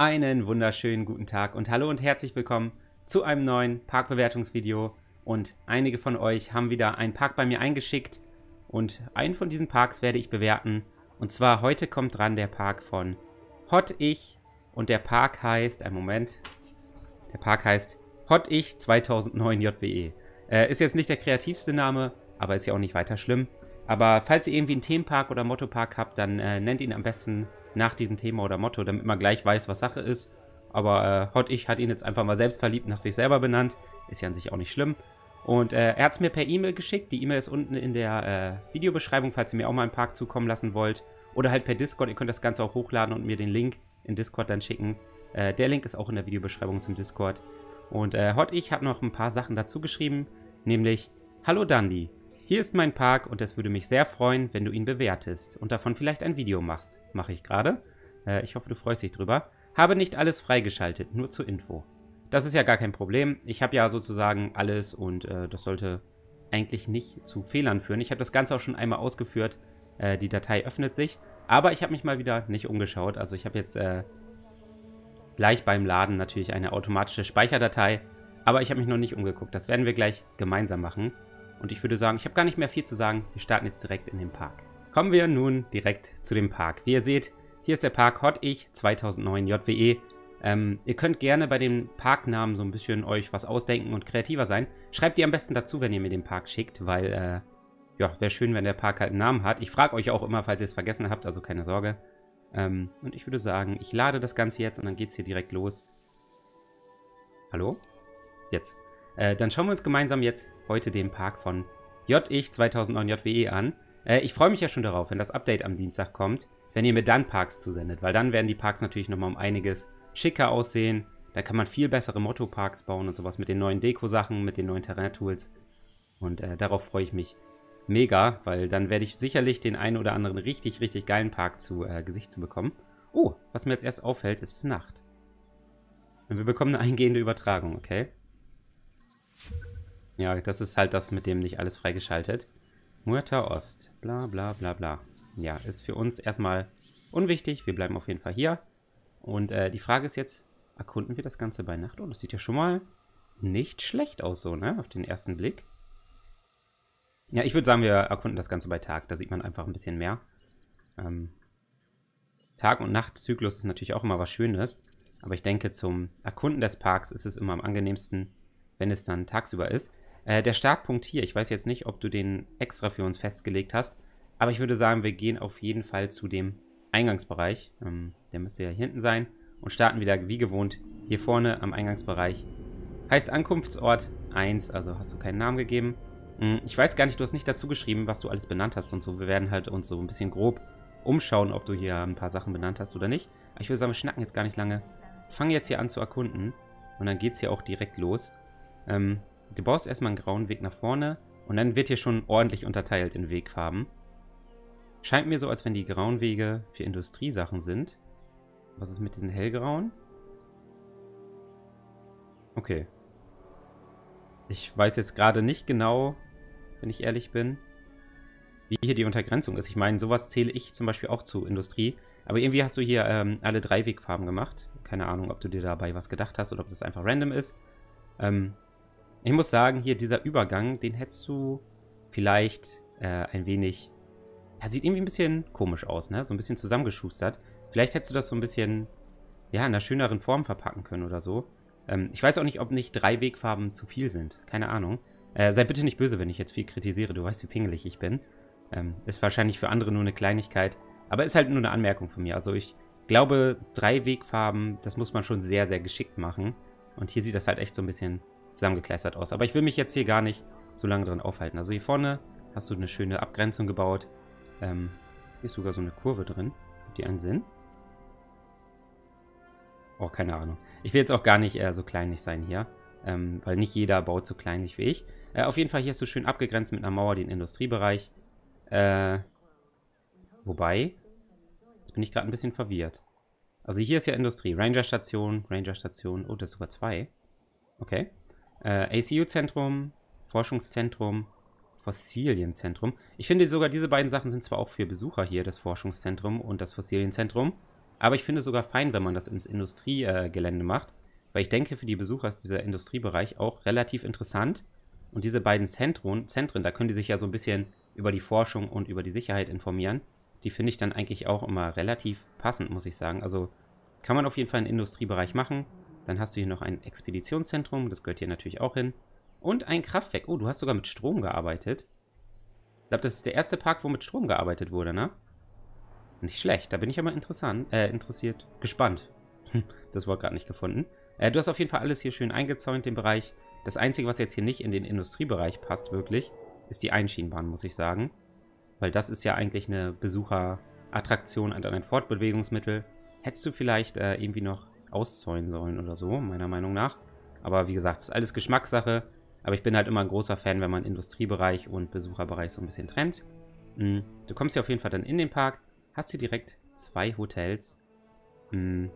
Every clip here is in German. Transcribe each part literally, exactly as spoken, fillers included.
Einen wunderschönen guten Tag und hallo und herzlich willkommen zu einem neuen Parkbewertungsvideo. Und einige von euch haben wieder einen Park bei mir eingeschickt und einen von diesen Parks werde ich bewerten. Und zwar heute kommt dran der Park von Hot Ich und der Park heißt, einen Moment, der Park heißt Hot Ich zweitausendneun J W E. Äh, ist jetzt nicht der kreativste Name, aber ist ja auch nicht weiter schlimm. Aber falls ihr irgendwie einen Themenpark oder Mottopark habt, dann äh, nennt ihn am besten nach diesem Thema oder Motto, damit man gleich weiß, was Sache ist. Aber äh, Hot Ich hat ihn jetzt einfach mal selbstverliebt nach sich selber benannt. Ist ja an sich auch nicht schlimm. Und äh, er hat es mir per E-Mail geschickt. Die E-Mail ist unten in der äh, Videobeschreibung, falls ihr mir auch mal einen Park zukommen lassen wollt. Oder halt per Discord. Ihr könnt das Ganze auch hochladen und mir den Link in Discord dann schicken. Äh, der Link ist auch in der Videobeschreibung zum Discord. Und äh, Hot Ich hat noch ein paar Sachen dazu geschrieben. Nämlich, hallo Dandy. Hier ist mein Park und es würde mich sehr freuen, wenn du ihn bewertest und davon vielleicht ein Video machst. Mache ich gerade. Äh, ich hoffe, du freust dich drüber. Habe nicht alles freigeschaltet, nur zur Info. Das ist ja gar kein Problem. Ich habe ja sozusagen alles und äh, das sollte eigentlich nicht zu Fehlern führen. Ich habe das Ganze auch schon einmal ausgeführt. Äh, die Datei öffnet sich. Aber ich habe mich mal wieder nicht umgeschaut. Also ich habe jetzt äh, gleich beim Laden natürlich eine automatische Speicherdatei. Aber ich habe mich noch nicht umgeguckt. Das werden wir gleich gemeinsam machen. Und ich würde sagen, ich habe gar nicht mehr viel zu sagen. Wir starten jetzt direkt in den Park. Kommen wir nun direkt zu dem Park. Wie ihr seht, hier ist der Park Hot Ich zweitausendneun J W E. Ähm, ihr könnt gerne bei den Parknamen so ein bisschen euch was ausdenken und kreativer sein. Schreibt die am besten dazu, wenn ihr mir den Park schickt, weil, äh, ja, wäre schön, wenn der Park halt einen Namen hat. Ich frage euch auch immer, falls ihr es vergessen habt, also keine Sorge. Ähm, und ich würde sagen, ich lade das Ganze jetzt und dann geht es hier direkt los. Hallo? Jetzt. Äh, dann schauen wir uns gemeinsam jetzt heute den Park von J Ich zweitausendneun J W E an. Äh, ich freue mich ja schon darauf, wenn das Update am Dienstag kommt, wenn ihr mir dann Parks zusendet, weil dann werden die Parks natürlich nochmal um einiges schicker aussehen. Da kann man viel bessere Motto-Parks bauen und sowas mit den neuen Deko-Sachen, mit den neuen Terrain-Tools. Und äh, darauf freue ich mich mega, weil dann werde ich sicherlich den einen oder anderen richtig, richtig geilen Park zu äh, Gesicht zu bekommen. Oh, was mir jetzt erst auffällt, ist es Nacht. Und wir bekommen eine eingehende Übertragung, okay? Ja, das ist halt das mit dem nicht alles freigeschaltet. Muerta Ost, bla bla bla bla. Ja, ist für uns erstmal unwichtig. Wir bleiben auf jeden Fall hier. Und äh, die Frage ist jetzt, erkunden wir das Ganze bei Nacht? Oh, das sieht ja schon mal nicht schlecht aus so, ne? Auf den ersten Blick. Ja, ich würde sagen, wir erkunden das Ganze bei Tag. Da sieht man einfach ein bisschen mehr. Ähm, Tag- und Nachtzyklus ist natürlich auch immer was Schönes. Aber ich denke, zum Erkunden des Parks ist es immer am angenehmsten, wenn es dann tagsüber ist. Äh, der Startpunkt hier, ich weiß jetzt nicht, ob du den extra für uns festgelegt hast, aber ich würde sagen, wir gehen auf jeden Fall zu dem Eingangsbereich. Ähm, der müsste ja hier hinten sein und starten wieder wie gewohnt hier vorne am Eingangsbereich. Heißt Ankunftsort eins, also hast du keinen Namen gegeben. Hm, ich weiß gar nicht, du hast nicht dazu geschrieben, was du alles benannt hast und so. Wir werden halt uns so ein bisschen grob umschauen, ob du hier ein paar Sachen benannt hast oder nicht. Aber ich würde sagen, wir schnacken jetzt gar nicht lange. Fangen jetzt hier an zu erkunden und dann geht es hier auch direkt los. Ähm, du baust erstmal einen grauen Weg nach vorne und dann wird hier schon ordentlich unterteilt in Wegfarben. Scheint mir so, als wenn die grauen Wege für Industriesachen sind. Was ist mit diesen hellgrauen? Okay. Ich weiß jetzt gerade nicht genau, wenn ich ehrlich bin, wie hier die Untergrenzung ist. Ich meine, sowas zähle ich zum Beispiel auch zu Industrie. Aber irgendwie hast du hier ähm, alle drei Wegfarben gemacht. Keine Ahnung, ob du dir dabei was gedacht hast oder ob das einfach random ist. Ähm, ich muss sagen, hier dieser Übergang, den hättest du vielleicht äh, ein wenig... Ja, sieht irgendwie ein bisschen komisch aus, ne? So ein bisschen zusammengeschustert. Vielleicht hättest du das so ein bisschen, ja, in einer schöneren Form verpacken können oder so. Ähm, ich weiß auch nicht, ob nicht drei Wegfarben zu viel sind. Keine Ahnung. Äh, sei bitte nicht böse, wenn ich jetzt viel kritisiere. Du weißt, wie pingelig ich bin. Ähm, ist wahrscheinlich für andere nur eine Kleinigkeit. Aber ist halt nur eine Anmerkung von mir. Also ich glaube, drei Wegfarben, das muss man schon sehr, sehr geschickt machen. Und hier sieht das halt echt so ein bisschen zusammengekleistert aus. Aber ich will mich jetzt hier gar nicht so lange drin aufhalten. Also hier vorne hast du eine schöne Abgrenzung gebaut. Ähm, hier ist sogar so eine Kurve drin. Hat die einen Sinn? Oh, keine Ahnung. Ich will jetzt auch gar nicht äh, so kleinlich sein hier. Ähm, weil nicht jeder baut so kleinlich wie ich. Äh, auf jeden Fall, hier hast du schön abgegrenzt mit einer Mauer den Industriebereich. Äh, wobei, jetzt bin ich gerade ein bisschen verwirrt. Also hier ist ja Industrie. Rangerstation, Rangerstation. Oh, das ist sogar zwei. Okay. Äh, A C U-Zentrum, Forschungszentrum, Fossilienzentrum. Ich finde sogar, diese beiden Sachen sind zwar auch für Besucher hier, das Forschungszentrum und das Fossilienzentrum. Aber ich finde es sogar fein, wenn man das ins Industriegelände äh, macht. Weil ich denke, für die Besucher ist dieser Industriebereich auch relativ interessant. Und diese beiden Zentren, Zentren, da können die sich ja so ein bisschen über die Forschung und über die Sicherheit informieren. Die finde ich dann eigentlich auch immer relativ passend, muss ich sagen. Also kann man auf jeden Fall einen Industriebereich machen. Dann hast du hier noch ein Expeditionszentrum, das gehört hier natürlich auch hin. Und ein Kraftwerk. Oh, du hast sogar mit Strom gearbeitet. Ich glaube, das ist der erste Park, wo mit Strom gearbeitet wurde, ne? Nicht schlecht, da bin ich aber interessant, äh, interessiert. Gespannt. Das Wort gerade nicht gefunden. Äh, du hast auf jeden Fall alles hier schön eingezäunt, den Bereich. Das Einzige, was jetzt hier nicht in den Industriebereich passt, wirklich, ist die Einschienenbahn, muss ich sagen. Weil das ist ja eigentlich eine Besucherattraktion und ein Fortbewegungsmittel. Hättest du vielleicht äh, irgendwie noch auszäunen sollen oder so, meiner Meinung nach. Aber wie gesagt, das ist alles Geschmackssache. Aber ich bin halt immer ein großer Fan, wenn man Industriebereich und Besucherbereich so ein bisschen trennt. Mhm. Du kommst hier auf jeden Fall dann in den Park. Hast hier direkt zwei Hotels. Mhm.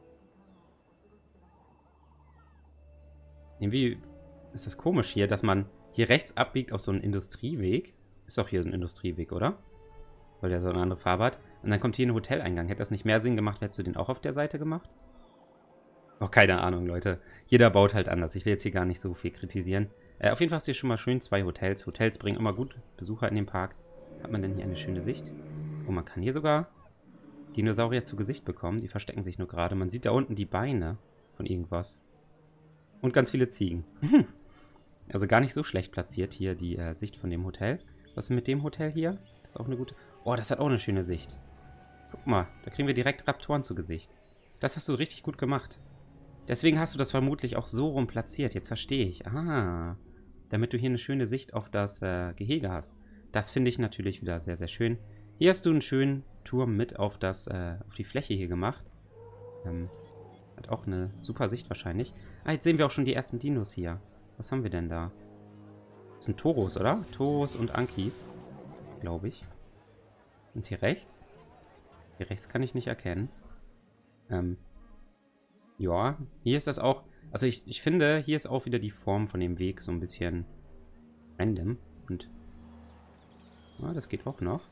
Irgendwie ist das komisch hier, dass man hier rechts abbiegt auf so einen Industrieweg. Ist doch hier so ein Industrieweg, oder? Weil der so eine andere Farbe hat. Und dann kommt hier ein Hoteleingang. Hätte das nicht mehr Sinn gemacht, hättest du den auch auf der Seite gemacht? Oh, keine Ahnung, Leute. Jeder baut halt anders. Ich will jetzt hier gar nicht so viel kritisieren. Äh, auf jeden Fall hast du hier schon mal schön zwei Hotels. Hotels bringen immer gut Besucher in den Park. Hat man denn hier eine schöne Sicht? Oh, man kann hier sogar Dinosaurier zu Gesicht bekommen. Die verstecken sich nur gerade. Man sieht da unten die Beine von irgendwas. Und ganz viele Ziegen. Also gar nicht so schlecht platziert hier die äh, Sicht von dem Hotel. Was ist mit dem Hotel hier? Das ist auch eine gute... Oh, das hat auch eine schöne Sicht. Guck mal, da kriegen wir direkt Raptoren zu Gesicht. Das hast du richtig gut gemacht. Deswegen hast du das vermutlich auch so rum platziert. Jetzt verstehe ich. Ah, damit du hier eine schöne Sicht auf das äh, Gehege hast. Das finde ich natürlich wieder sehr, sehr schön. Hier hast du einen schönen Turm mit auf, das, äh, auf die Fläche hier gemacht. Ähm, hat auch eine super Sicht wahrscheinlich. Ah, jetzt sehen wir auch schon die ersten Dinos hier. Was haben wir denn da? Das sind Toros, oder? Toros und Ankis, glaube ich. Und hier rechts? Hier rechts kann ich nicht erkennen. Ähm, ja, hier ist das auch... Also ich, ich finde, hier ist auch wieder die Form von dem Weg so ein bisschen random. Und ja, das geht auch noch.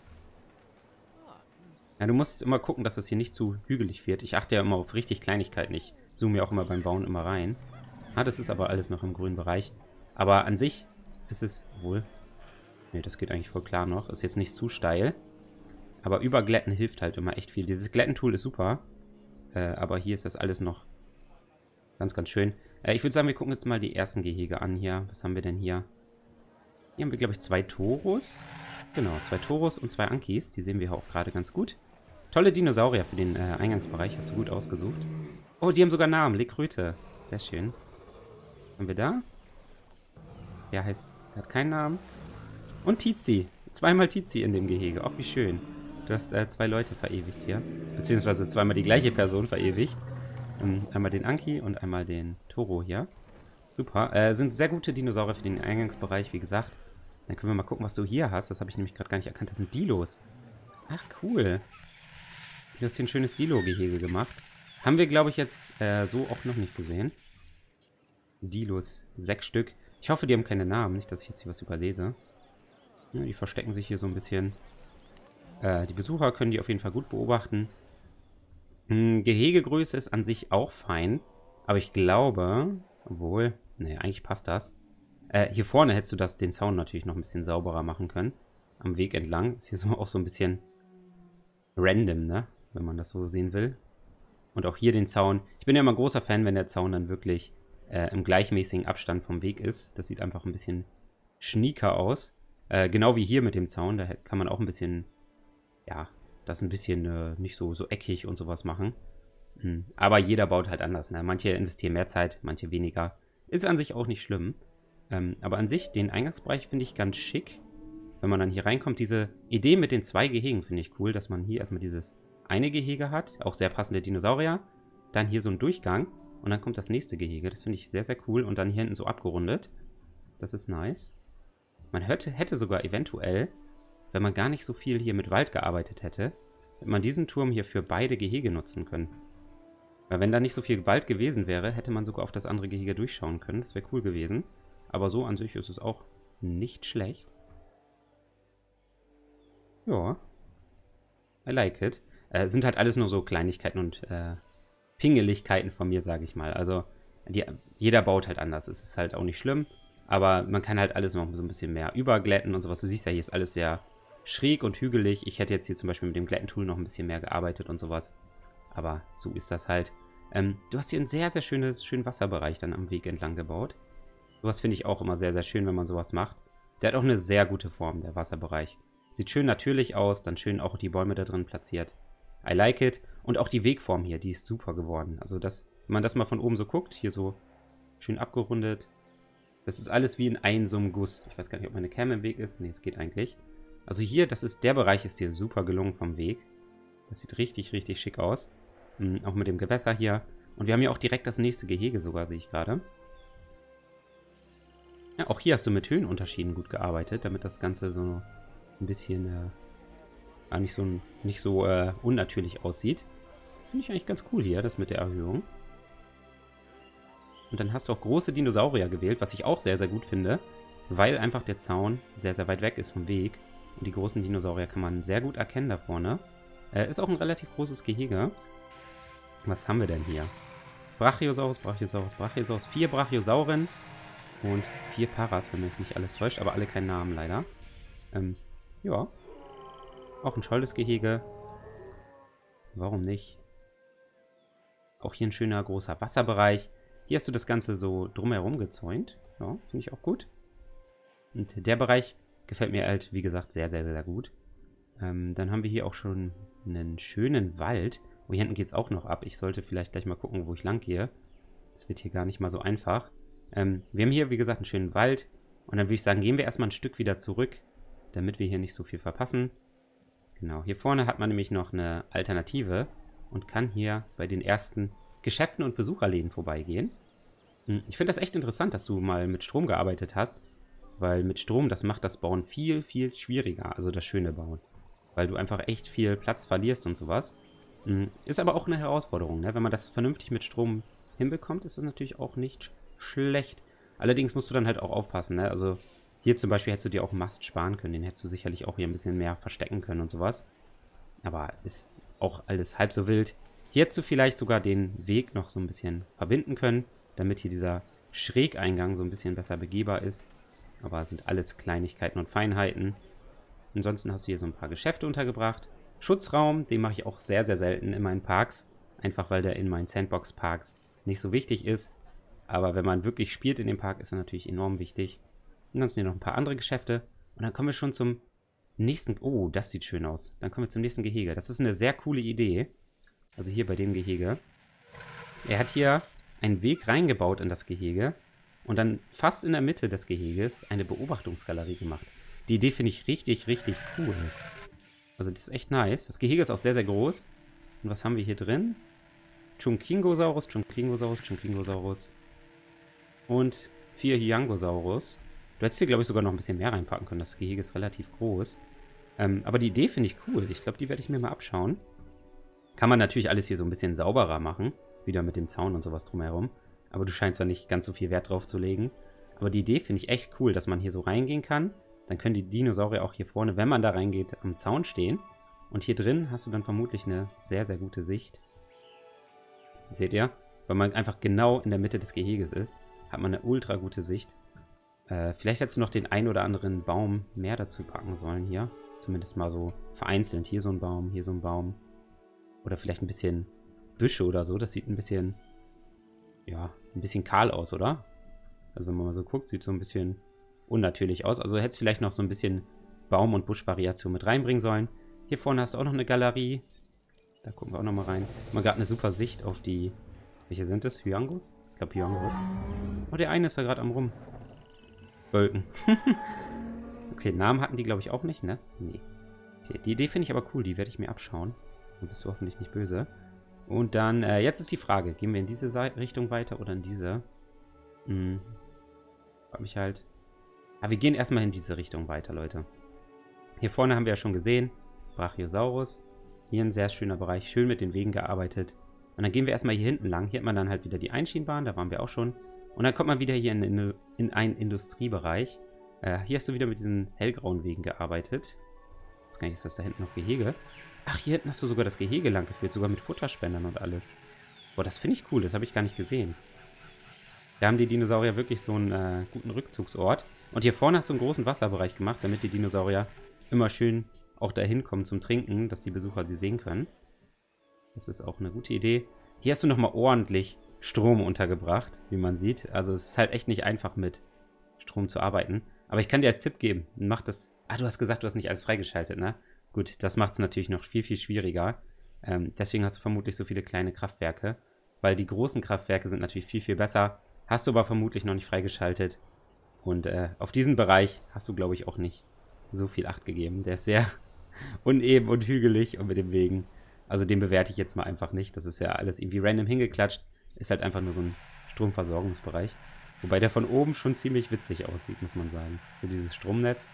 Ja, du musst immer gucken, dass das hier nicht zu hügelig wird. Ich achte ja immer auf richtig Kleinigkeiten. Ich zoome ja auch immer beim Bauen immer rein. Ah, das ist aber alles noch im grünen Bereich. Aber an sich ist es wohl... Ne, das geht eigentlich voll klar noch. Ist jetzt nicht zu steil. Aber überglätten hilft halt immer echt viel. Dieses Glätten-Tool ist super. Äh, aber hier ist das alles noch ganz, ganz schön. Äh, ich würde sagen, wir gucken jetzt mal die ersten Gehege an hier. Was haben wir denn hier? Hier haben wir, glaube ich, zwei Toros. Genau, zwei Toros und zwei Ankis. Die sehen wir auch gerade ganz gut. Tolle Dinosaurier für den äh, Eingangsbereich. Hast du gut ausgesucht. Oh, die haben sogar Namen. Lekröte. Sehr schön. Haben wir da? Der heißt... Der hat keinen Namen. Und Tizi. Zweimal Tizi in dem Gehege. Auch wie schön. Du hast äh, zwei Leute verewigt hier. Beziehungsweise zweimal die gleiche Person verewigt. Ähm, einmal den Anki und einmal den Toro hier. Super. Äh, sind sehr gute Dinosaurier für den Eingangsbereich, wie gesagt. Dann können wir mal gucken, was du hier hast. Das habe ich nämlich gerade gar nicht erkannt. Das sind Dilos. Ach, cool. Du hast hier ein schönes Dilo-Gehege gemacht. Haben wir, glaube ich, jetzt äh, so auch noch nicht gesehen. Dilos. Sechs Stück. Ich hoffe, die haben keine Namen. Nicht, dass ich jetzt hier was überlese. Ja, die verstecken sich hier so ein bisschen. Äh, die Besucher können die auf jeden Fall gut beobachten. Hm, Gehegegröße ist an sich auch fein. Aber ich glaube... Obwohl... Nee, eigentlich passt das. Äh, hier vorne hättest du das, den Zaun natürlich noch ein bisschen sauberer machen können. Am Weg entlang. Ist hier so auch so ein bisschen random, ne? Wenn man das so sehen will. Und auch hier den Zaun. Ich bin ja immer großer Fan, wenn der Zaun dann wirklich äh, im gleichmäßigen Abstand vom Weg ist. Das sieht einfach ein bisschen schnieker aus. Äh, genau wie hier mit dem Zaun. Da kann man auch ein bisschen, ja, das ein bisschen äh, nicht so, so eckig und sowas machen. Hm. Aber jeder baut halt anders, ne? Manche investieren mehr Zeit, manche weniger. Ist an sich auch nicht schlimm. Ähm, aber an sich, den Eingangsbereich finde ich ganz schick. Wenn man dann hier reinkommt, diese Idee mit den zwei Gehegen finde ich cool, dass man hier erstmal dieses eine Gehege hat, auch sehr passende Dinosaurier. Dann hier so ein Durchgang und dann kommt das nächste Gehege. Das finde ich sehr, sehr cool. Und dann hier hinten so abgerundet. Das ist nice. Man hätte, hätte sogar eventuell, wenn man gar nicht so viel hier mit Wald gearbeitet hätte, hätte man diesen Turm hier für beide Gehege nutzen können. Weil wenn da nicht so viel Wald gewesen wäre, hätte man sogar auf das andere Gehege durchschauen können. Das wäre cool gewesen. Aber so an sich ist es auch nicht schlecht. Ja. I like it. Äh, sind halt alles nur so Kleinigkeiten und äh, Pingeligkeiten von mir, sage ich mal. Also die, jeder baut halt anders. Es ist halt auch nicht schlimm. Aber man kann halt alles noch so ein bisschen mehr überglätten und sowas. Du siehst ja, hier ist alles sehr schräg und hügelig. Ich hätte jetzt hier zum Beispiel mit dem Glättentool noch ein bisschen mehr gearbeitet und sowas. Aber so ist das halt. Ähm, du hast hier einen sehr, sehr schönes, schönen Wasserbereich dann am Weg entlang gebaut. Sowas finde ich auch immer sehr, sehr schön, wenn man sowas macht. Der hat auch eine sehr gute Form, der Wasserbereich. Sieht schön natürlich aus, dann schön auch die Bäume da drin platziert. I like it. Und auch die Wegform hier, die ist super geworden. Also das, wenn man das mal von oben so guckt, hier so schön abgerundet. Das ist alles wie in einem so einem Guss. Ich weiß gar nicht, ob meine Cam im Weg ist. Ne, es geht eigentlich. Also hier, das ist, der Bereich ist hier super gelungen vom Weg. Das sieht richtig, richtig schick aus. Mhm, auch mit dem Gewässer hier. Und wir haben hier auch direkt das nächste Gehege sogar, sehe ich gerade. Ja, auch hier hast du mit Höhenunterschieden gut gearbeitet, damit das Ganze so ein bisschen äh, nicht so, nicht so äh, unnatürlich aussieht. Finde ich eigentlich ganz cool hier, das mit der Erhöhung. Und dann hast du auch große Dinosaurier gewählt, was ich auch sehr, sehr gut finde, weil einfach der Zaun sehr, sehr weit weg ist vom Weg. Und die großen Dinosaurier kann man sehr gut erkennen da vorne. Äh, ist auch ein relativ großes Gehege. Was haben wir denn hier? Brachiosaurus, Brachiosaurus, Brachiosaurus. Vier Brachiosauren und vier Paras, wenn mich nicht alles täuscht, aber alle keinen Namen leider. Ähm, ja. Auch ein tolles Gehege. Warum nicht? Auch hier ein schöner großer Wasserbereich. Hier hast du das Ganze so drumherum gezäunt. Ja, finde ich auch gut. Und der Bereich gefällt mir halt, wie gesagt, sehr, sehr, sehr gut. Ähm, dann haben wir hier auch schon einen schönen Wald. Oh, hier hinten geht es auch noch ab. Ich sollte vielleicht gleich mal gucken, wo ich lang gehe. Das wird hier gar nicht mal so einfach. Ähm, wir haben hier, wie gesagt, einen schönen Wald. Und dann würde ich sagen, gehen wir erstmal ein Stück wieder zurück, damit wir hier nicht so viel verpassen. Genau, hier vorne hat man nämlich noch eine Alternative und kann hier bei den ersten Geschäften und Besucherläden vorbeigehen. Ich finde das echt interessant, dass du mal mit Strom gearbeitet hast, weil mit Strom, das macht das Bauen viel, viel schwieriger, also das schöne Bauen. Weil du einfach echt viel Platz verlierst und sowas. Ist aber auch eine Herausforderung, ne? Wenn man das vernünftig mit Strom hinbekommt, ist das natürlich auch nicht schlecht. Allerdings musst du dann halt auch aufpassen, ne? Also hier zum Beispiel hättest du dir auch einen Mast sparen können, den hättest du sicherlich auch hier ein bisschen mehr verstecken können und sowas. Aber ist auch alles halb so wild. Hier hättest du vielleicht sogar den Weg noch so ein bisschen verbinden können, damit hier dieser Schrägeingang so ein bisschen besser begehbar ist. Aber sind alles Kleinigkeiten und Feinheiten. Ansonsten hast du hier so ein paar Geschäfte untergebracht. Schutzraum, den mache ich auch sehr, sehr selten in meinen Parks. Einfach weil der in meinen Sandbox-Parks nicht so wichtig ist. Aber wenn man wirklich spielt in dem Park, ist er natürlich enorm wichtig. Und dann sind hier noch ein paar andere Geschäfte. Und dann kommen wir schon zum nächsten... Oh, das sieht schön aus. Dann kommen wir zum nächsten Gehege. Das ist eine sehr coole Idee. Also hier bei dem Gehege. Er hat hier einen Weg reingebaut in das Gehege und dann fast in der Mitte des Geheges eine Beobachtungsgalerie gemacht. Die Idee finde ich richtig, richtig cool. Also das ist echt nice. Das Gehege ist auch sehr, sehr groß. Und was haben wir hier drin? Chunkingosaurus, Chunkingosaurus, Chunkingosaurus. Und vier Hyangosaurus. Du hättest hier, glaube ich, sogar noch ein bisschen mehr reinpacken können. Das Gehege ist relativ groß. Ähm, aber die Idee finde ich cool. Ich glaube, die werde ich mir mal abschauen. Kann man natürlich alles hier so ein bisschen sauberer machen. Wieder mit dem Zaun und sowas drumherum. Aber du scheinst da nicht ganz so viel Wert drauf zu legen. Aber die Idee finde ich echt cool, dass man hier so reingehen kann. Dann können die Dinosaurier auch hier vorne, wenn man da reingeht, am Zaun stehen. Und hier drin hast du dann vermutlich eine sehr, sehr gute Sicht. Seht ihr? Weil man einfach genau in der Mitte des Geheges ist, hat man eine ultra gute Sicht. Äh, vielleicht hättest du noch den ein oder anderen Baum mehr dazu packen sollen hier. Zumindest mal so vereinzelt. Hier so ein Baum, hier so ein Baum. Oder vielleicht ein bisschen Büsche oder so. Das sieht ein bisschen, ja, ein bisschen kahl aus, oder? Also wenn man mal so guckt, sieht so ein bisschen unnatürlich aus. Also hättest vielleicht noch so ein bisschen Baum- und Buschvariation mit reinbringen sollen. Hier vorne hast du auch noch eine Galerie. Da gucken wir auch noch mal rein. Man hat eine super Sicht auf die... Welche sind das? Hyangos? Ich glaube Hyangos. Oh, der eine ist da gerade am rum. Bölken. Okay, Namen hatten die, glaube ich, auch nicht, ne? Nee. Okay, die Idee finde ich aber cool. Die werde ich mir abschauen. Dann bist du hoffentlich nicht böse. Und dann, äh, jetzt ist die Frage. Gehen wir in diese Seite, Richtung weiter oder in diese? Hm. Frag mich halt... Aber wir gehen erstmal in diese Richtung weiter, Leute. Hier vorne haben wir ja schon gesehen. Brachiosaurus. Hier ein sehr schöner Bereich. Schön mit den Wegen gearbeitet. Und dann gehen wir erstmal hier hinten lang. Hier hat man dann halt wieder die Einschienenbahn. Da waren wir auch schon. Und dann kommt man wieder hier in, in, in einen Industriebereich. Äh, hier hast du wieder mit diesen hellgrauen Wegen gearbeitet. Ich weiß gar nicht, ist das da hinten noch Gehege? Ach, hier hinten hast du sogar das Gehege lang geführt, sogar mit Futterspendern und alles. Boah, das finde ich cool, das habe ich gar nicht gesehen. Da haben die Dinosaurier wirklich so einen äh, guten Rückzugsort. Und hier vorne hast du einen großen Wasserbereich gemacht, damit die Dinosaurier immer schön auch dahin kommen zum Trinken, dass die Besucher sie sehen können. Das ist auch eine gute Idee. Hier hast du nochmal ordentlich Strom untergebracht, wie man sieht. Also es ist halt echt nicht einfach mit Strom zu arbeiten. Aber ich kann dir als Tipp geben, mach das... Ah, du hast gesagt, du hast nicht alles freigeschaltet, ne? Gut, das macht es natürlich noch viel, viel schwieriger. Ähm, deswegen hast du vermutlich so viele kleine Kraftwerke. Weil die großen Kraftwerke sind natürlich viel, viel besser. Hast du aber vermutlich noch nicht freigeschaltet. Und äh, auf diesen Bereich hast du, glaube ich, auch nicht so viel Acht gegeben. Der ist sehr uneben und hügelig und mit dem Wegen. Also den bewerte ich jetzt mal einfach nicht. Das ist ja alles irgendwie random hingeklatscht. Ist halt einfach nur so ein Stromversorgungsbereich. Wobei der von oben schon ziemlich witzig aussieht, muss man sagen. So dieses Stromnetz.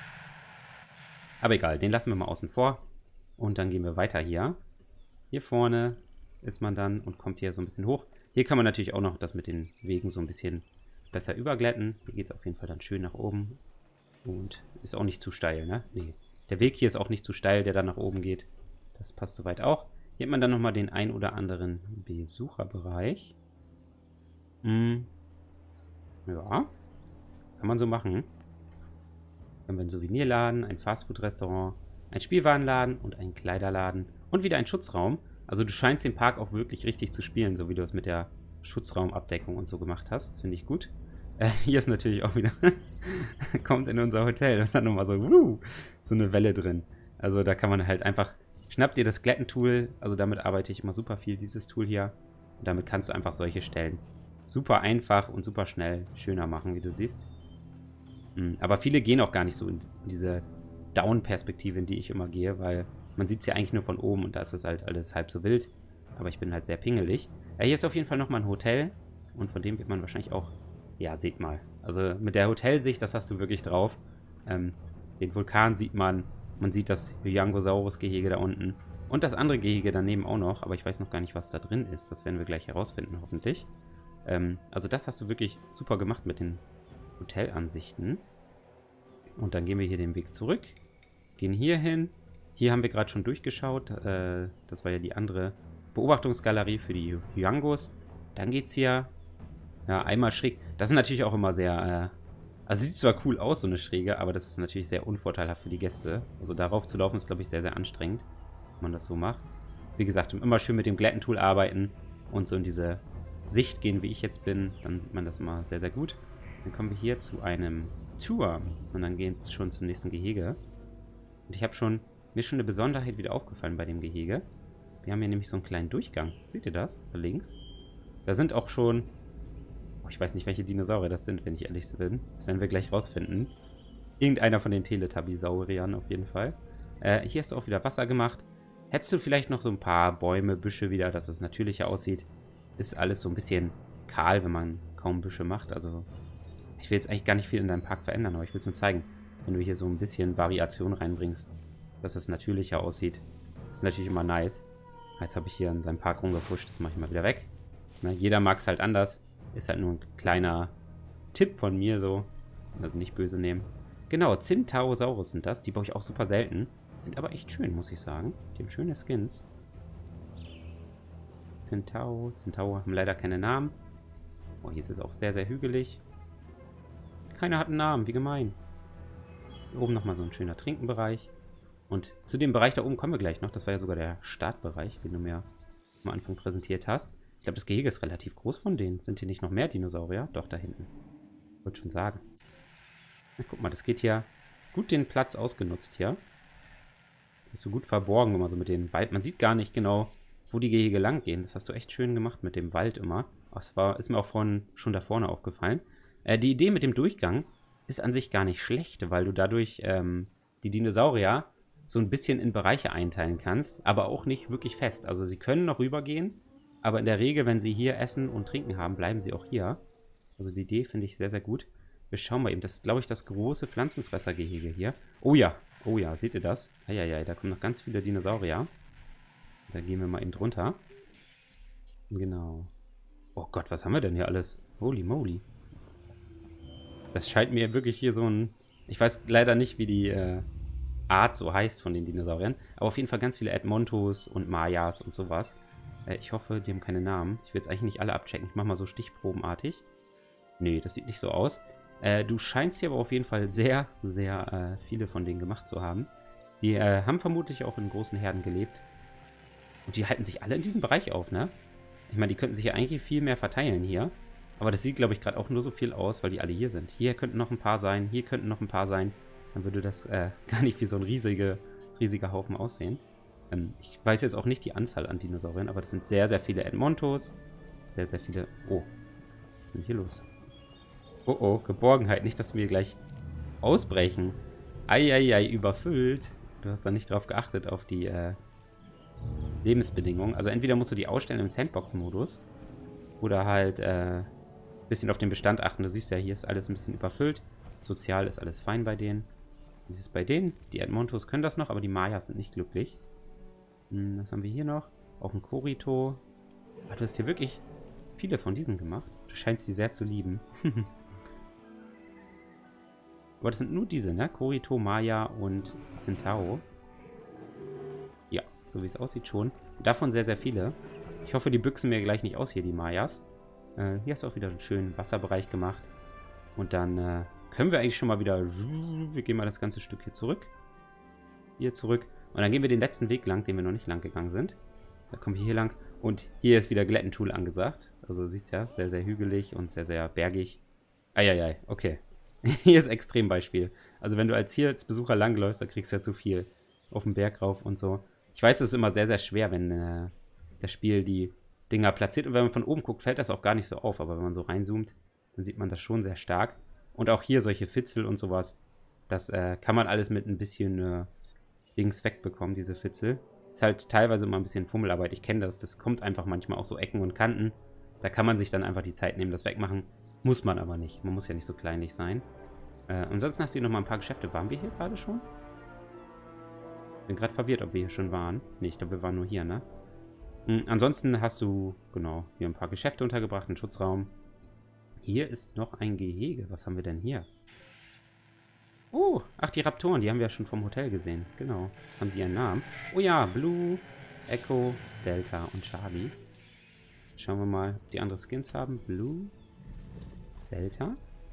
Aber egal, den lassen wir mal außen vor. Und dann gehen wir weiter hier. Hier vorne ist man dann und kommt hier so ein bisschen hoch. Hier kann man natürlich auch noch das mit den Wegen so ein bisschen besser überglätten. Hier geht es auf jeden Fall dann schön nach oben. Und ist auch nicht zu steil, ne? Nee. Der Weg hier ist auch nicht zu steil, der dann nach oben geht. Das passt soweit auch. Hier hat man dann nochmal den ein oder anderen Besucherbereich. Hm. Ja. Kann man so machen. Dann haben wir einen Souvenirladen, ein Fastfood-Restaurant, ein Spielwarenladen und einen Kleiderladen. Und wieder ein Schutzraum. Also du scheinst den Park auch wirklich richtig zu spielen, so wie du es mit der Schutzraumabdeckung und so gemacht hast. Das finde ich gut. Äh, hier ist natürlich auch wieder... kommt in unser Hotel und dann nochmal so... Wuh, so eine Welle drin. Also da kann man halt einfach... Schnapp dir das Glätten-Tool. Also damit arbeite ich immer super viel, dieses Tool hier. Und damit kannst du einfach solche Stellen super einfach und super schnell schöner machen, wie du siehst. Mhm. Aber viele gehen auch gar nicht so in diese Down-Perspektive, in die ich immer gehe, weil man sieht es ja eigentlich nur von oben und da ist es halt alles halb so wild. Aber ich bin halt sehr pingelig. Ja, hier ist auf jeden Fall nochmal ein Hotel und von dem wird man wahrscheinlich auch... Ja, seht mal. Also mit der Hotelsicht, das hast du wirklich drauf. Ähm, den Vulkan sieht man. Man sieht das Hyangosaurus-Gehege da unten. Und das andere Gehege daneben auch noch. Aber ich weiß noch gar nicht, was da drin ist. Das werden wir gleich herausfinden, hoffentlich. Ähm, also das hast du wirklich super gemacht mit den Hotelansichten. Und dann gehen wir hier den Weg zurück. Gehen hier hin. Hier haben wir gerade schon durchgeschaut. Äh, das war ja die andere Beobachtungsgalerie für die Hyangos. Dann geht's hier... Ja, einmal schräg. Das ist natürlich auch immer sehr... Äh, also sieht zwar cool aus, so eine Schräge, aber das ist natürlich sehr unvorteilhaft für die Gäste. Also darauf zu laufen ist, glaube ich, sehr, sehr anstrengend, wenn man das so macht. Wie gesagt, immer schön mit dem Glätten-Tool arbeiten und so in diese Sicht gehen, wie ich jetzt bin. Dann sieht man das immer sehr, sehr gut. Dann kommen wir hier zu einem Tour. Und dann gehen wir schon zum nächsten Gehege. Und ich habe schon... Mir ist schon eine Besonderheit wieder aufgefallen bei dem Gehege. Wir haben hier nämlich so einen kleinen Durchgang. Seht ihr das? Da links. Da sind auch schon... Ich weiß nicht, welche Dinosaurier das sind, wenn ich ehrlich bin. Das werden wir gleich rausfinden. Irgendeiner von den Teletubby-Sauriern auf jeden Fall. Äh, hier hast du auch wieder Wasser gemacht. Hättest du vielleicht noch so ein paar Bäume, Büsche wieder, dass es natürlicher aussieht. Ist alles so ein bisschen kahl, wenn man kaum Büsche macht. Also ich will jetzt eigentlich gar nicht viel in deinem Park verändern, aber ich will es nur zeigen. Wenn du hier so ein bisschen Variation reinbringst, dass es natürlicher aussieht. Ist natürlich immer nice. Jetzt habe ich hier in seinem Park rumgepusht. Das mache ich mal wieder weg. Na, jeder mag es halt anders. Ist halt nur ein kleiner Tipp von mir so. Also nicht böse nehmen. Genau, Centaurosaurus sind das. Die baue ich auch super selten. Sind aber echt schön, muss ich sagen. Die haben schöne Skins. Centauro. Centauro haben leider keine Namen. Oh, hier ist es auch sehr, sehr hügelig. Keiner hat einen Namen, wie gemein. Hier oben nochmal so ein schöner Trinkenbereich. Und zu dem Bereich da oben kommen wir gleich noch. Das war ja sogar der Startbereich, den du mir am Anfang präsentiert hast. Ich glaube, das Gehege ist relativ groß von denen. Sind hier nicht noch mehr Dinosaurier? Doch, da hinten. Wollte schon sagen. Na, guck mal, das geht hier gut den Platz ausgenutzt hier. Ist so gut verborgen, wenn man so mit dem Wald... Man sieht gar nicht genau, wo die Gehege lang gehen. Das hast du echt schön gemacht mit dem Wald immer. Das war, ist mir auch von, schon da vorne aufgefallen. Äh, die Idee mit dem Durchgang ist an sich gar nicht schlecht, weil du dadurch ähm, die Dinosaurier so ein bisschen in Bereiche einteilen kannst, aber auch nicht wirklich fest. Also sie können noch rübergehen, aber in der Regel, wenn sie hier Essen und Trinken haben, bleiben sie auch hier. Also die Idee finde ich sehr, sehr gut. Wir schauen mal eben. Das ist, glaube ich, das große Pflanzenfressergehege hier. Oh ja, oh ja, seht ihr das? Eieiei, da kommen noch ganz viele Dinosaurier. Da gehen wir mal eben drunter. Genau. Oh Gott, was haben wir denn hier alles? Holy moly. Das scheint mir wirklich hier so ein... Ich weiß leider nicht, wie die... Äh Art so heißt von den Dinosauriern. Aber auf jeden Fall ganz viele Edmontos und Mayas und sowas. Äh, ich hoffe, die haben keine Namen. Ich will jetzt eigentlich nicht alle abchecken. Ich mache mal so stichprobenartig. Nee, das sieht nicht so aus. Äh, du scheinst hier aber auf jeden Fall sehr, sehr äh, viele von denen gemacht zu haben. Die äh, haben vermutlich auch in großen Herden gelebt. Und die halten sich alle in diesem Bereich auf, ne? Ich meine, die könnten sich ja eigentlich viel mehr verteilen hier. Aber das sieht, glaube ich, gerade auch nur so viel aus, weil die alle hier sind. Hier könnten noch ein paar sein, hier könnten noch ein paar sein. Dann würde das äh, gar nicht wie so ein riesige, riesiger Haufen aussehen. Ähm, ich weiß jetzt auch nicht die Anzahl an Dinosauriern, aber das sind sehr, sehr viele Edmontos. Sehr, sehr viele... Oh, was ist denn hier los? Oh, oh, Geborgenheit. Nicht, dass wir gleich ausbrechen. Eieiei, überfüllt. Du hast da nicht drauf geachtet, auf die äh, Lebensbedingungen. Also entweder musst du die ausstellen im Sandbox-Modus oder halt ein äh, bisschen auf den Bestand achten. Du siehst ja, hier ist alles ein bisschen überfüllt. Sozial ist alles fein bei denen. Wie ist es bei denen? Die Edmontos können das noch, aber die Mayas sind nicht glücklich. Hm, was haben wir hier noch? Auch ein Korito. Ah, du hast hier wirklich viele von diesen gemacht. Du scheinst sie sehr zu lieben. Aber das sind nur diese, ne? Korito, Maya und Centauro. Ja, so wie es aussieht schon. Davon sehr, sehr viele. Ich hoffe, die büchsen mir gleich nicht aus hier, die Mayas. Äh, hier hast du auch wieder einen schönen Wasserbereich gemacht. Und dann äh, können wir eigentlich schon mal wieder... Wir gehen mal das ganze Stück hier zurück. Hier zurück. Und dann gehen wir den letzten Weg lang, den wir noch nicht lang gegangen sind. Da kommen wir hier lang. Und hier ist wieder Glättentool angesagt. Also du siehst ja, sehr, sehr hügelig und sehr, sehr bergig. Eieiei, okay. Hier ist Extrembeispiel. Also wenn du als hier als Besucher langläufst, dann kriegst du ja zu viel auf den Berg rauf und so. Ich weiß, es ist immer sehr, sehr schwer, wenn äh, das Spiel die Dinger platziert. Und wenn man von oben guckt, fällt das auch gar nicht so auf. Aber wenn man so reinzoomt, dann sieht man das schon sehr stark. Und auch hier solche Fitzel und sowas, das äh, kann man alles mit ein bisschen äh, Dings wegbekommen, diese Fitzel. Ist halt teilweise immer ein bisschen Fummelarbeit. Ich kenne das. Das kommt einfach manchmal auch so Ecken und Kanten. Da kann man sich dann einfach die Zeit nehmen, das wegmachen. Muss man aber nicht. Man muss ja nicht so kleinlich sein. Äh, ansonsten hast du hier nochmal ein paar Geschäfte. Waren wir hier gerade schon? Bin gerade verwirrt, ob wir hier schon waren. Nee, ich glaube, wir waren nur hier, ne? Hm, ansonsten hast du, genau, hier ein paar Geschäfte untergebracht, einen Schutzraum. Hier ist noch ein Gehege. Was haben wir denn hier? Oh, ach, die Raptoren, die haben wir ja schon vom Hotel gesehen. Genau. Haben die einen Namen? Oh ja, Blue, Echo, Delta und Charlie. Schauen wir mal, ob die andere Skins haben. Blue, Delta,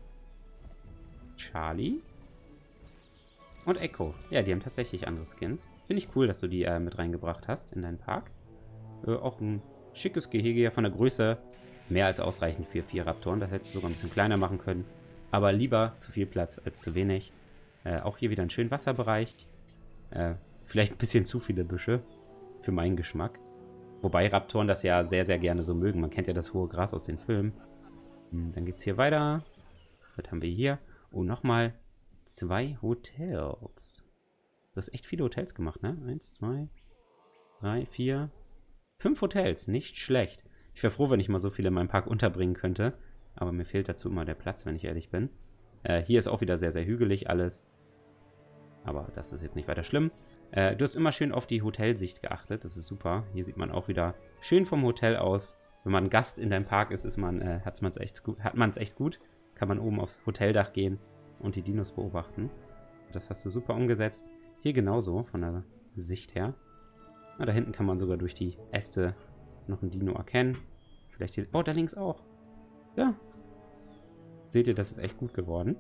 Charlie und Echo. Ja, die haben tatsächlich andere Skins. Finde ich cool, dass du die äh, mit reingebracht hast in deinen Park. Äh, auch ein schickes Gehege, ja, von der Größe mehr als ausreichend für vier Raptoren. Das hättest du sogar ein bisschen kleiner machen können. Aber lieber zu viel Platz als zu wenig. Äh, auch hier wieder einen schönen Wasserbereich. Äh, vielleicht ein bisschen zu viele Büsche für meinen Geschmack. Wobei Raptoren das ja sehr, sehr gerne so mögen. Man kennt ja das hohe Gras aus den Filmen. Dann geht's hier weiter. Was haben wir hier? Oh, nochmal zwei Hotels. Du hast echt viele Hotels gemacht, ne? Eins, zwei, drei, vier, fünf Hotels. Nicht schlecht. Ich wäre froh, wenn ich mal so viele in meinem Park unterbringen könnte. Aber mir fehlt dazu immer der Platz, wenn ich ehrlich bin. Äh, hier ist auch wieder sehr, sehr hügelig alles. Aber das ist jetzt nicht weiter schlimm. Äh, du hast immer schön auf die Hotelsicht geachtet. Das ist super. Hier sieht man auch wieder schön vom Hotel aus. Wenn man Gast in deinem Park ist, ist man, äh, hat's man's echt gut, hat man es echt gut. Kann man oben aufs Hoteldach gehen und die Dinos beobachten. Das hast du super umgesetzt. Hier genauso, von der Sicht her. Na, da hinten kann man sogar durch die Äste noch ein Dino erkennen. Vielleicht hier... Oh, da links auch. Ja. Seht ihr, das ist echt gut geworden.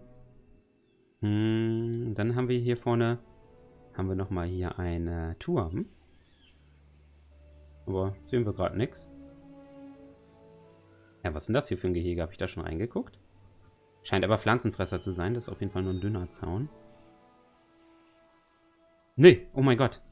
Hm, dann haben wir hier vorne... Haben wir nochmal hier einen Turm. Aber sehen wir gerade nichts. Ja, was ist denn das hier für ein Gehege? Habe ich da schon reingeguckt? Scheint aber Pflanzenfresser zu sein. Das ist auf jeden Fall nur ein dünner Zaun. Nee, oh mein Gott.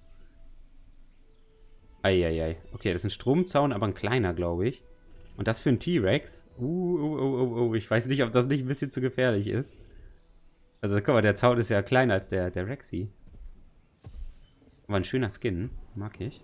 Eieiei. Okay, das ist ein Stromzaun, aber ein kleiner, glaube ich. Und das für einen T-Rex? Uh, uh, uh, uh, uh. Ich weiß nicht, ob das nicht ein bisschen zu gefährlich ist. Also, guck mal, der Zaun ist ja kleiner als der, der Rexy. Aber ein schöner Skin. Mag ich.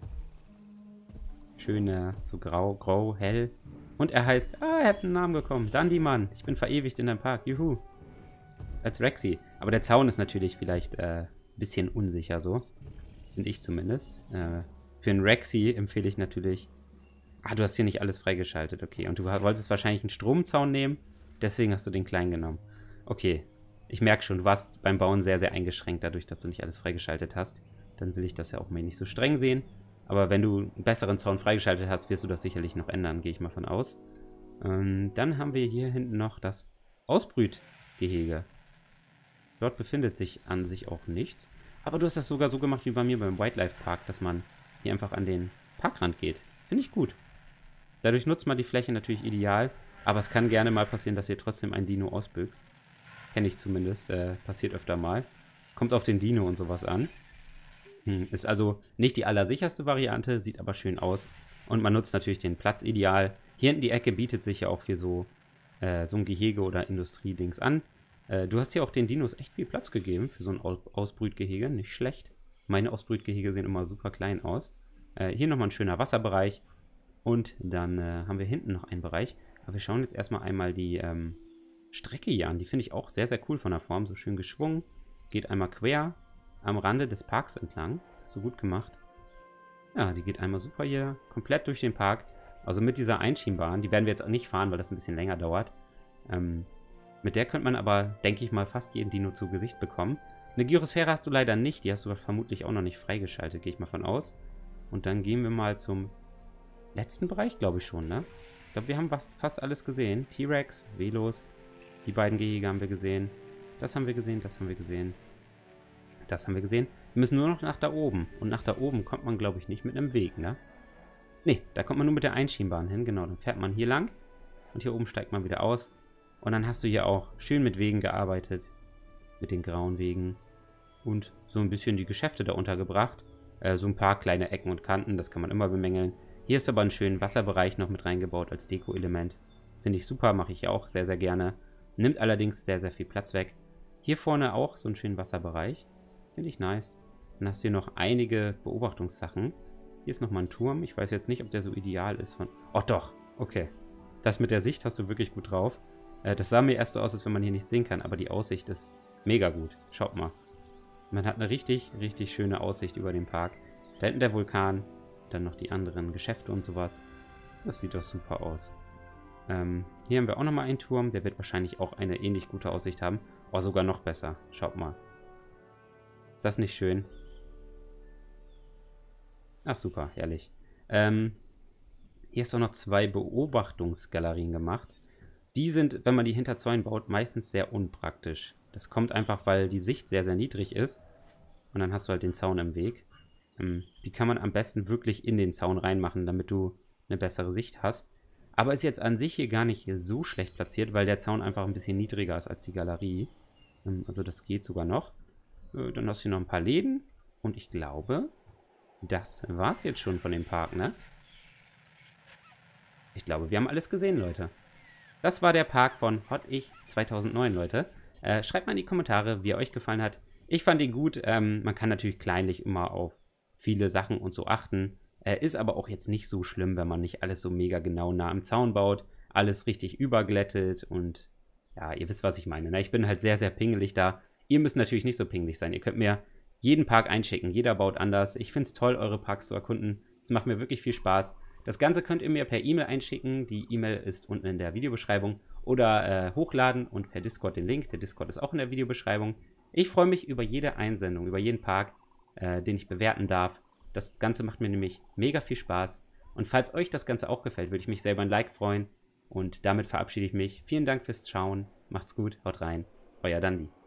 Schöner, so grau, grau, hell. Und er heißt, ah, er hat einen Namen bekommen. Dandyman. Ich bin verewigt in deinem Park. Juhu. Als Rexy. Aber der Zaun ist natürlich vielleicht äh, ein bisschen unsicher so. Finde ich zumindest. Äh, für einen Rexy empfehle ich natürlich... Ah, du hast hier nicht alles freigeschaltet. Okay, und du wolltest wahrscheinlich einen Stromzaun nehmen. Deswegen hast du den kleinen genommen. Okay. ich merke schon, du warst beim Bauen sehr, sehr eingeschränkt, dadurch, dass du nicht alles freigeschaltet hast. Dann will ich das ja auch mal nicht so streng sehen. Aber wenn du einen besseren Zaun freigeschaltet hast, wirst du das sicherlich noch ändern, gehe ich mal von aus. Ähm, dann haben wir hier hinten noch das Ausbrütgehege. Dort befindet sich an sich auch nichts. Aber du hast das sogar so gemacht wie bei mir beim Wildlife Park, dass man hier einfach an den Parkrand geht. Finde ich gut. Dadurch nutzt man die Fläche natürlich ideal. Aber es kann gerne mal passieren, dass ihr trotzdem ein Dino ausbüchst. Kenne ich zumindest. Äh, passiert öfter mal. Kommt auf den Dino und sowas an. Hm, ist also nicht die allersicherste Variante, sieht aber schön aus. Und man nutzt natürlich den Platz ideal. Hier hinten die Ecke bietet sich ja auch für so, äh, so ein Gehege oder Industriedings an. Äh, du hast hier auch den Dinos echt viel Platz gegeben für so ein Aus Ausbrütgehege. Nicht schlecht. Meine Ausbrütgehege sehen immer super klein aus. Äh, hier nochmal ein schöner Wasserbereich. Und dann äh, haben wir hinten noch einen Bereich. Aber wir schauen jetzt erstmal einmal die ähm, Strecke hier an. Die finde ich auch sehr, sehr cool von der Form. So schön geschwungen. Geht einmal quer am Rande des Parks entlang. Hast du gut gemacht. Ja, die geht einmal super hier komplett durch den Park. Also mit dieser Einschienbahn. Die werden wir jetzt auch nicht fahren, weil das ein bisschen länger dauert. Ähm, mit der könnte man aber, denke ich mal, fast jeden Dino zu Gesicht bekommen. Eine Gyrosphäre hast du leider nicht. Die hast du vermutlich auch noch nicht freigeschaltet, gehe ich mal von aus. Und dann gehen wir mal zum letzten Bereich, glaube ich schon, ne? Ich glaube, wir haben fast, fast alles gesehen. T-Rex, Velos, die beiden Gehege haben wir gesehen. Das haben wir gesehen, das haben wir gesehen. Das haben wir gesehen. Wir müssen nur noch nach da oben. Und nach da oben kommt man, glaube ich, nicht mit einem Weg, ne? Ne, da kommt man nur mit der Einschienbahn hin. Genau, dann fährt man hier lang. Und hier oben steigt man wieder aus. Und dann hast du hier auch schön mit Wegen gearbeitet. Mit den grauen Wegen. Und so ein bisschen die Geschäfte da untergebracht. Äh, so ein paar kleine Ecken und Kanten, das kann man immer bemängeln. Hier ist aber ein schöner Wasserbereich noch mit reingebaut als Deko-Element. Finde ich super, mache ich auch sehr, sehr gerne. Nimmt allerdings sehr, sehr viel Platz weg. Hier vorne auch so einen schönen Wasserbereich. Finde ich nice. Dann hast du hier noch einige Beobachtungssachen. Hier ist nochmal ein Turm. Ich weiß jetzt nicht, ob der so ideal ist von... Oh doch, okay. Das mit der Sicht hast du wirklich gut drauf. Äh, das sah mir erst so aus, als wenn man hier nichts sehen kann, aber die Aussicht ist mega gut. Schaut mal. Man hat eine richtig, richtig schöne Aussicht über den Park. Da hinten der Vulkan, dann noch die anderen Geschäfte und sowas. Das sieht doch super aus. Ähm, hier haben wir auch nochmal einen Turm. Der wird wahrscheinlich auch eine ähnlich gute Aussicht haben. Oh, sogar noch besser. Schaut mal. Ist das nicht schön? Ach, super, herrlich. Ähm, hier ist auch noch zwei Beobachtungsgalerien gemacht. Die sind, wenn man die hinter Zäunen baut, meistens sehr unpraktisch. Das kommt einfach, weil die Sicht sehr, sehr niedrig ist. Und dann hast du halt den Zaun im Weg. Ähm, die kann man am besten wirklich in den Zaun reinmachen, damit du eine bessere Sicht hast. Aber ist jetzt an sich hier gar nicht so schlecht platziert, weil der Zaun einfach ein bisschen niedriger ist als die Galerie. Ähm, also das geht sogar noch. Äh, dann hast du hier noch ein paar Läden. Und ich glaube, das war's jetzt schon von dem Park, ne? Ich glaube, wir haben alles gesehen, Leute. Das war der Park von Hot-Ich zweitausendneun, Leute. Äh, schreibt mal in die Kommentare, wie er euch gefallen hat. Ich fand ihn gut. Ähm, man kann natürlich kleinlich immer auf viele Sachen und so achten. Äh, ist aber auch jetzt nicht so schlimm, wenn man nicht alles so mega genau nah am Zaun baut. Alles richtig überglättet und ja, ihr wisst, was ich meine. Ne? Ich bin halt sehr, sehr pingelig da. Ihr müsst natürlich nicht so pingelig sein. Ihr könnt mir jeden Park einschicken. Jeder baut anders. Ich finde es toll, eure Parks zu erkunden. Es macht mir wirklich viel Spaß. Das Ganze könnt ihr mir per E-Mail einschicken. Die E-Mail ist unten in der Videobeschreibung. Oder äh, hochladen und per Discord den Link. Der Discord ist auch in der Videobeschreibung. Ich freue mich über jede Einsendung, über jeden Park, äh, den ich bewerten darf. Das Ganze macht mir nämlich mega viel Spaß. Und falls euch das Ganze auch gefällt, würde ich mich selber ein Like freuen. Und damit verabschiede ich mich. Vielen Dank fürs Schauen. Macht's gut, haut rein. Euer Dandi.